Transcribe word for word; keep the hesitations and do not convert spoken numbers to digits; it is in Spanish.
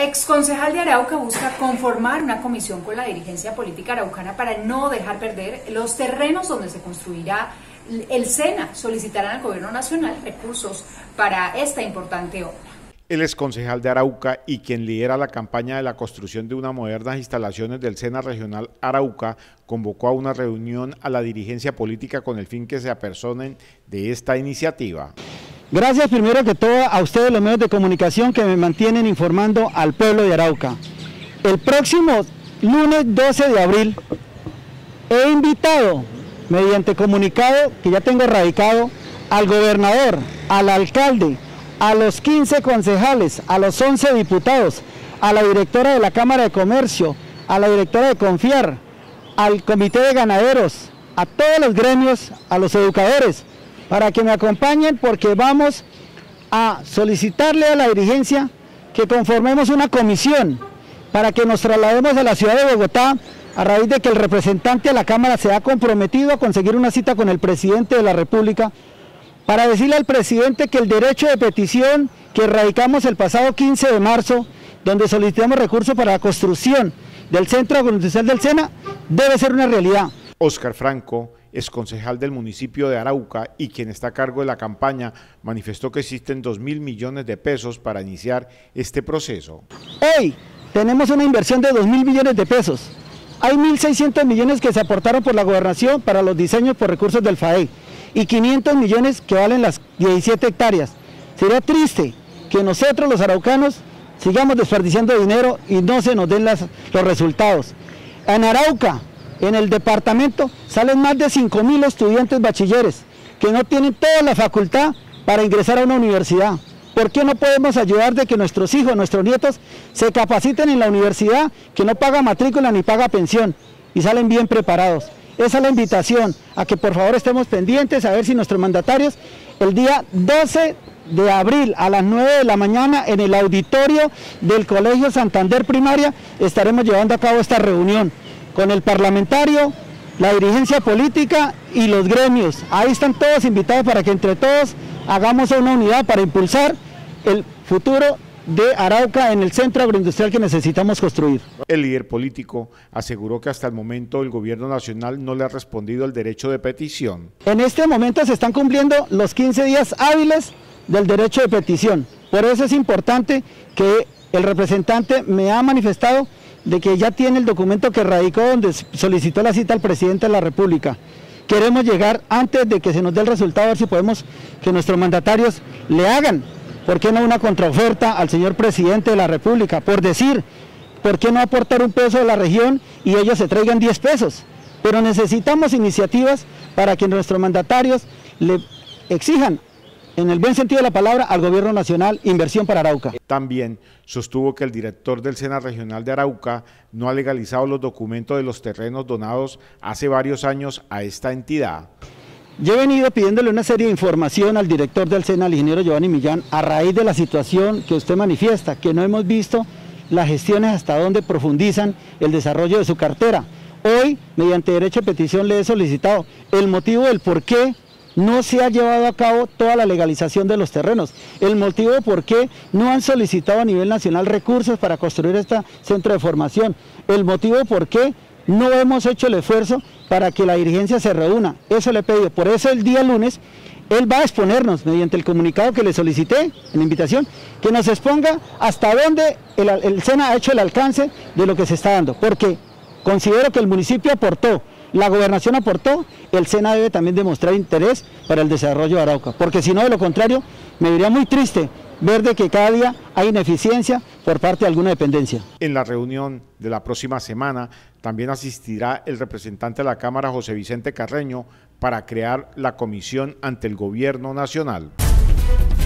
Exconcejal de Arauca busca conformar una comisión con la dirigencia política araucana para no dejar perder los terrenos donde se construirá el SENA. Solicitarán al gobierno nacional recursos para esta importante obra. El exconcejal de Arauca y quien lidera la campaña de la construcción de unas modernas instalaciones del SENA Regional Arauca convocó a una reunión a la dirigencia política con el fin que se apersonen de esta iniciativa. Gracias primero que todo a ustedes los medios de comunicación que me mantienen informando al pueblo de Arauca. El próximo lunes doce de abril he invitado mediante comunicado que ya tengo radicado al gobernador, al alcalde, a los quince concejales, a los once diputados, a la directora de la Cámara de Comercio, a la directora de Confiar, al comité de ganaderos, a todos los gremios, a los educadores, para que me acompañen porque vamos a solicitarle a la dirigencia que conformemos una comisión para que nos traslademos a la ciudad de Bogotá a raíz de que el representante de la Cámara se ha comprometido a conseguir una cita con el presidente de la República para decirle al presidente que el derecho de petición que radicamos el pasado quince de marzo, donde solicitamos recursos para la construcción del Centro Agroindustrial del SENA, debe ser una realidad. Óscar Franco, exconcejal del municipio de Arauca y quien está a cargo de la campaña, manifestó que existen dos mil millones de pesos para iniciar este proceso. Hoy tenemos una inversión de dos mil millones de pesos. Hay mil seiscientos millones que se aportaron por la gobernación para los diseños por recursos del F A E y quinientos millones que valen las diecisiete hectáreas. Sería triste que nosotros los araucanos sigamos desperdiciando dinero y no se nos den las, los resultados. En Arauca, en el departamento, salen más de cinco mil estudiantes bachilleres que no tienen toda la facultad para ingresar a una universidad. ¿Por qué no podemos ayudar de que nuestros hijos, nuestros nietos, se capaciten en la universidad, que no paga matrícula ni paga pensión y salen bien preparados? Esa es la invitación a que por favor estemos pendientes a ver si nuestros mandatarios el día doce de abril a las nueve de la mañana en el auditorio del Colegio Santander Primaria estaremos llevando a cabo esta reunión con el parlamentario, la dirigencia política y los gremios. Ahí están todos invitados para que entre todos hagamos una unidad para impulsar el futuro de Arauca en el centro agroindustrial que necesitamos construir. El líder político aseguró que hasta el momento el gobierno nacional no le ha respondido el derecho de petición. En este momento se están cumpliendo los quince días hábiles del derecho de petición. Por eso es importante que el representante me ha manifestado de que ya tiene el documento que radicó donde solicitó la cita al presidente de la República. Queremos llegar antes de que se nos dé el resultado, a ver si podemos que nuestros mandatarios le hagan, ¿por qué no una contraoferta al señor presidente de la República? Por decir, ¿por qué no aportar un peso de la región y ellos se traigan diez pesos? Pero necesitamos iniciativas para que nuestros mandatarios le exijan, en el buen sentido de la palabra, al gobierno nacional inversión para Arauca. También sostuvo que el director del SENA Regional de Arauca no ha legalizado los documentos de los terrenos donados hace varios años a esta entidad. Yo he venido pidiéndole una serie de información al director del SENA, al ingeniero Giovanni Millán, a raíz de la situación que usted manifiesta, que no hemos visto las gestiones hasta dónde profundizan el desarrollo de su cartera. Hoy, mediante derecho de petición, le he solicitado el motivo del por qué no se ha llevado a cabo toda la legalización de los terrenos, el motivo por qué no han solicitado a nivel nacional recursos para construir este centro de formación, el motivo por qué no hemos hecho el esfuerzo para que la dirigencia se reúna. Eso le he pedido. Por eso el día lunes él va a exponernos mediante el comunicado que le solicité en la invitación, que nos exponga hasta dónde el, el SENA ha hecho el alcance de lo que se está dando, porque considero que el municipio aportó, la gobernación aportó, el SENA debe también demostrar interés para el desarrollo de Arauca, porque si no, de lo contrario, me diría muy triste ver de que cada día hay ineficiencia por parte de alguna dependencia. En la reunión de la próxima semana también asistirá el representante de la Cámara, José Vicente Carreño, para crear la comisión ante el gobierno nacional.